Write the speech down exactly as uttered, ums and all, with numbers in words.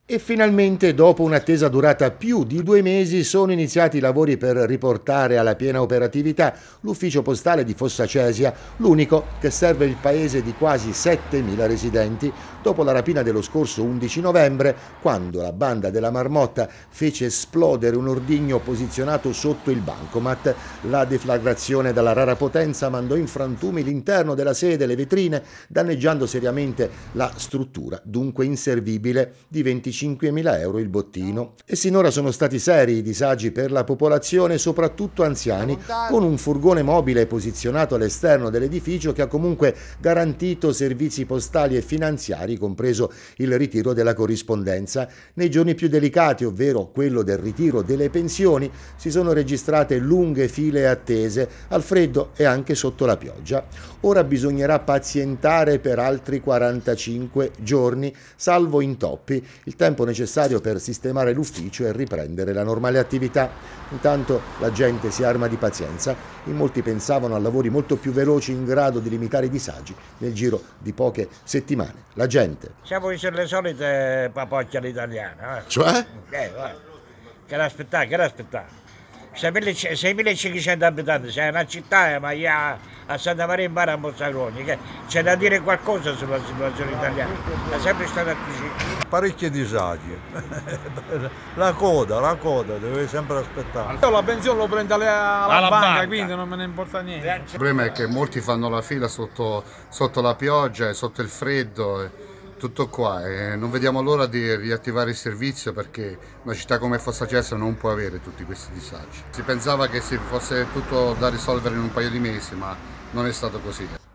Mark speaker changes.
Speaker 1: E finalmente, dopo un'attesa durata più di due mesi, sono iniziati i lavori per riportare alla piena operatività l'ufficio postale di Fossa Cesia, l'unico che serve il paese di quasi settemila residenti, dopo la rapina dello scorso undici novembre, quando la banda della Marmotta fece esplodere un ordigno posizionato sotto il bancomat. La deflagrazione dalla rara potenza mandò in frantumi l'interno della sede e le vetrine, danneggiando seriamente la struttura, dunque inservibile, di venticinquemila euro il bottino. E sinora sono stati seri i disagi per la popolazione, soprattutto anziani, con un furgone mobile posizionato all'esterno dell'edificio che ha comunque garantito servizi postali e finanziari, compreso il ritiro della corrispondenza. Nei giorni più delicati, ovvero quello del ritiro delle pensioni, si sono registrate lunghe file attese al freddo e anche sotto la pioggia. Ora bisognerà pazientare per altri quarantacinque giorni, salvo intoppi, il tempo necessario per sistemare l'ufficio e riprendere la normale attività. Intanto la gente si arma di pazienza, in molti pensavano a lavori molto più veloci in grado di limitare i disagi nel giro di poche settimane. La gente
Speaker 2: siamo le solite papocchiale italiane, eh?
Speaker 1: Cioè?
Speaker 2: Eh, che l'aspettare, che l'aspettare? seimilacinquecento abitanti, c'è una città, ma a Santa Maria in Mare a Mozzagrogni, c'è da dire qualcosa sulla situazione italiana, è sempre stata così.
Speaker 3: Parecchi disagi, la coda, la coda, deve sempre aspettare.
Speaker 4: Io la pensione lo prendo alla, alla banca, banca, quindi non me ne importa niente.
Speaker 5: Il problema è che molti fanno la fila sotto, sotto la pioggia e sotto il freddo. Tutto qua e non vediamo l'ora di riattivare il servizio, perché una città come Fossa Cesia non può avere tutti questi disagi. Si pensava che si fosse tutto da risolvere in un paio di mesi, ma non è stato così.